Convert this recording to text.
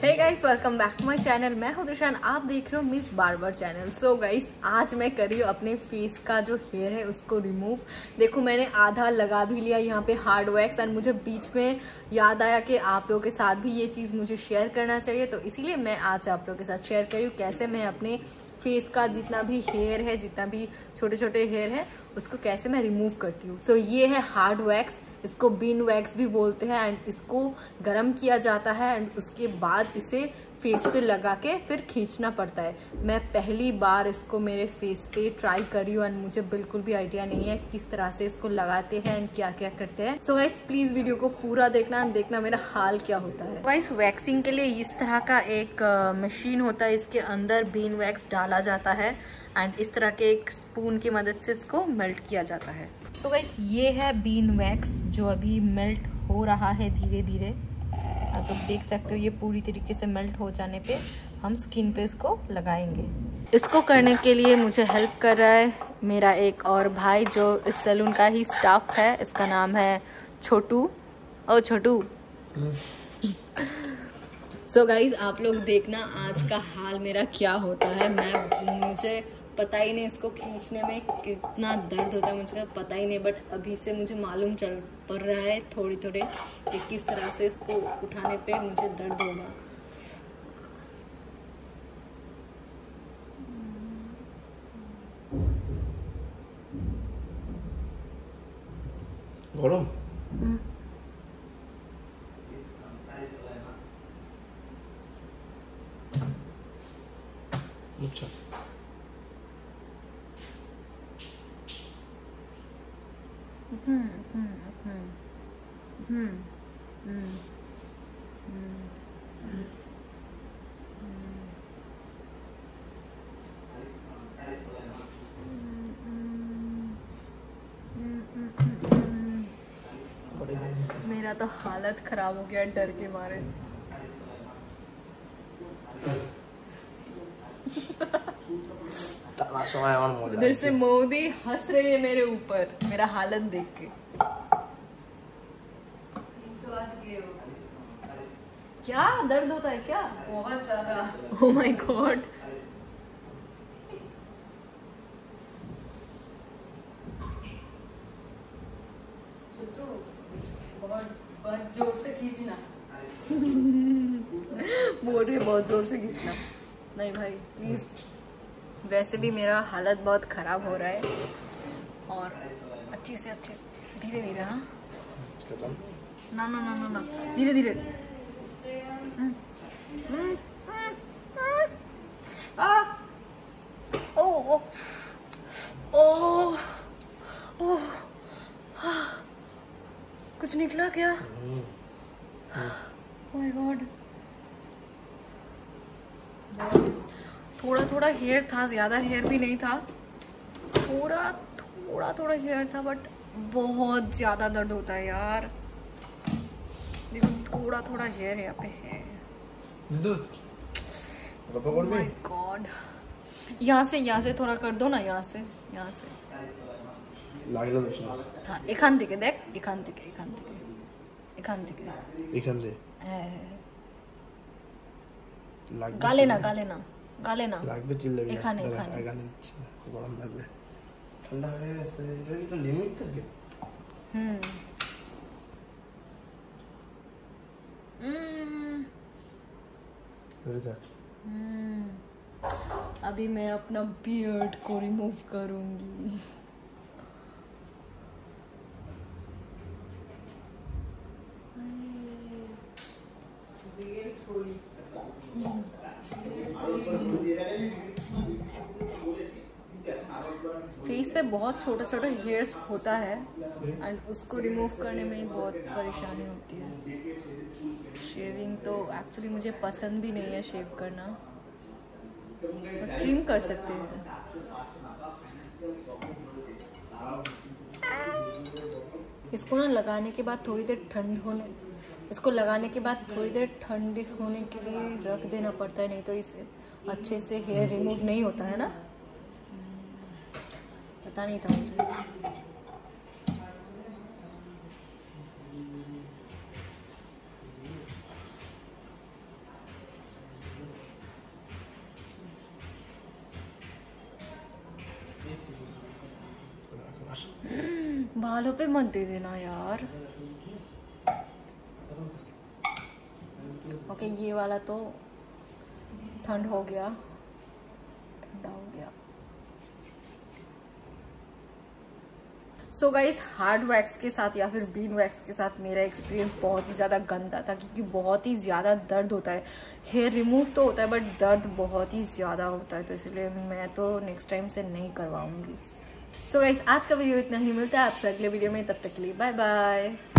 Hey guys, welcome back to my channel. मैं हूं त्रिशान, आप देख रहे हो Miss Barber channel. So guys, आज मैं कर रही हूँ अपने फेस का जो हेयर है उसको रिमूव। देखो, मैंने आधा लगा भी लिया यहाँ पे हार्ड वैक्स, एंड मुझे बीच में याद आया कि आप लोगों के साथ भी ये चीज़ मुझे शेयर करना चाहिए, तो इसीलिए मैं आज आप लोगों के साथ शेयर कर रही हूँ कैसे मैं अपने फेस का जितना भी हेयर है, जितना भी छोटे छोटे हेयर है, उसको कैसे मैं रिमूव करती हूँ। सो ये है हार्ड वैक्स, इसको बीन वैक्स भी बोलते हैं, एंड इसको गर्म किया जाता है एंड उसके बाद इसे फेस पे लगा के फिर खींचना पड़ता है। मैं पहली बार इसको मेरे फेस पे ट्राई कर रही हूँ एंड मुझे बिल्कुल भी आइडिया नहीं है किस तरह से इसको लगाते हैं एंड क्या क्या करते हैं। सो गाइस, प्लीज वीडियो को पूरा देखना एंड देखना मेरा हाल क्या होता है। गाइस, वैक्सिंग के लिए इस तरह का एक मशीन होता है, इसके अंदर बीन वैक्स डाला जाता है एंड इस तरह के एक स्पून की मदद से इसको मेल्ट किया जाता है। सो गाइस, ये है बीन वैक्स जो अभी मेल्ट हो रहा है धीरे धीरे। आप लोग देख सकते हो, ये पूरी तरीके से मेल्ट हो जाने पे हम स्किन पे इसको लगाएंगे। इसको करने के लिए मुझे हेल्प कर रहा है मेरा एक और भाई जो इस सैलून का ही स्टाफ है। इसका नाम है छोटू। ओ छोटू। सो गाइज, आप लोग देखना आज का हाल मेरा क्या होता है। मुझे पता ही नहीं इसको खींचने में कितना दर्द होता है, मुझे पता ही नहीं, बट अभी से मुझे मालूम चल पड़ रहा है थोड़ी थोड़े कि किस तरह से इसको उठाने पे मुझे दर्द होगा। गरम अच्छा। मेरा तो हालत खराब हो गया डर के मारे। उधर से मोदी हंस रही है मेरे ऊपर मेरा हालत देख के। तो आज गए हो क्या? दर्द होता है क्या? बहुत ज्यादा। Oh my God. बहुत जोर से खींचना। बोल रही बहुत जोर से खींचना। नहीं भाई प्लीज। वैसे भी मेरा हालत बहुत खराब हो रहा है और अच्छे से धीरे धीरे। हाँ, ना ना ना ना ना, धीरे धीरे। ओ ओ ओ, कुछ निकला क्या? Oh my God. थोड़ा थोड़ा हेयर था, ज्यादा हेयर भी नहीं था, थोड़ा थोड़ा हेयर था, बट बहुत ज्यादा दर्द होता है यार। देखो, थोड़ा थोड़ा हेयर यहाँ पे है। Oh my God. यहाँ से थोड़ा कर दो ना, यहाँ से हाँ, एखान থেকে দেখ, এখান থেকে গালে না লাগবে, চিল্লাবি না, এখানে দিচ্ছি না, গরম লাগবে, ঠান্ডা হয়ে গেছে। এটা কি তো লিমিট থাকে? अभी मैं अपना बियर्ड को रिमूव करूंगी। फेस पे बहुत छोटे छोटे हेयर्स होता है एंड उसको रिमूव करने में बहुत परेशानी होती है। शेविंग तो एक्चुअली मुझे पसंद भी नहीं है शेव करना, बट ट्रिम कर सकते हैं। इसको ना लगाने के बाद थोड़ी देर ठंड होने के लिए रख देना पड़ता है, नहीं तो इसे अच्छे से हेयर रिमूव नहीं होता है ना। पता नहीं था मुझे। बालों पे मत दे देना यार। ओके ये वाला तो ठंड हो गया, ठंडा हो गया। सो गाइस हार्ड वैक्स के साथ या फिर बीन वैक्स के साथ मेरा एक्सपीरियंस बहुत ही ज़्यादा गंदा था, क्योंकि बहुत ही ज़्यादा दर्द होता है। हेयर रिमूव तो होता है बट दर्द बहुत ही ज़्यादा होता है, तो इसलिए मैं तो नेक्स्ट टाइम से नहीं करवाऊंगी। सो गाइस आज का वीडियो इतना ही, मिलता है आपसे अगले वीडियो में, तब तक के लिए बाय बाय।